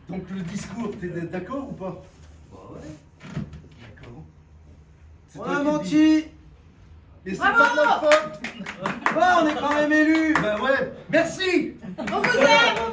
Donc le discours, t'es d'accord ou pas? Bah ouais. D'accord. C'est On toi a qui le dis. menti. Et c'est pas de notre faute. Bah, on est quand même élus. Bah ouais, merci. On vous aime,